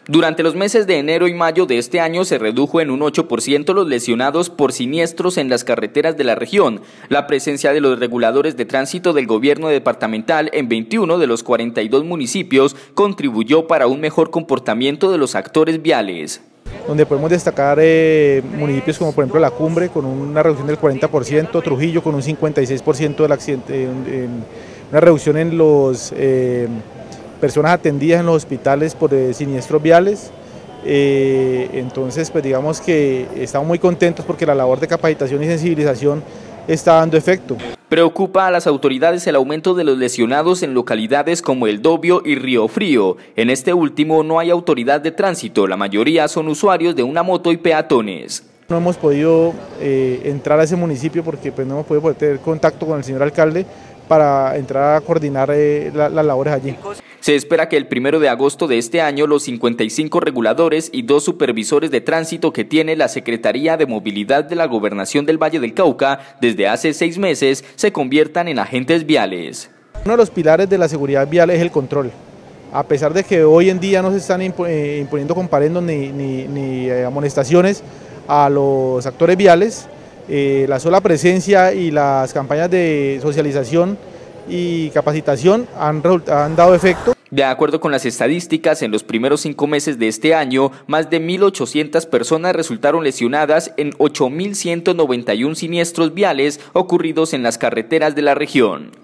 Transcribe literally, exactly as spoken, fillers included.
Durante los meses de enero y mayo de este año se redujo en un ocho por ciento los lesionados por siniestros en las carreteras de la región. La presencia de los reguladores de tránsito del gobierno departamental en veintiuno de los cuarenta y dos municipios contribuyó para un mejor comportamiento de los actores viales. Donde podemos destacar eh, municipios como por ejemplo La Cumbre con una reducción del cuarenta por ciento, Trujillo con un cincuenta y seis por ciento del accidente, en, en una reducción en los eh, personas atendidas en los hospitales por eh, siniestros viales. Eh, entonces pues digamos que estamos muy contentos porque la labor de capacitación y sensibilización está dando efecto. Preocupa a las autoridades el aumento de los lesionados en localidades como El Dobio y Río Frío. En este último no hay autoridad de tránsito, la mayoría son usuarios de una moto y peatones. No hemos podido eh, entrar a ese municipio porque pues, no hemos podido tener contacto con el señor alcalde para entrar a coordinar eh, la, las labores allí. Se espera que el primero de agosto de este año los cincuenta y cinco reguladores y dos supervisores de tránsito que tiene la Secretaría de Movilidad de la Gobernación del Valle del Cauca desde hace seis meses se conviertan en agentes viales. Uno de los pilares de la seguridad vial es el control. A pesar de que hoy en día no se están imponiendo comparendos ni, ni, ni amonestaciones a los actores viales, eh, la sola presencia y las campañas de socialización y capacitación han, han dado efecto. De acuerdo con las estadísticas, en los primeros cinco meses de este año, más de mil ochocientas personas resultaron lesionadas en ocho mil ciento noventa y uno siniestros viales ocurridos en las carreteras de la región.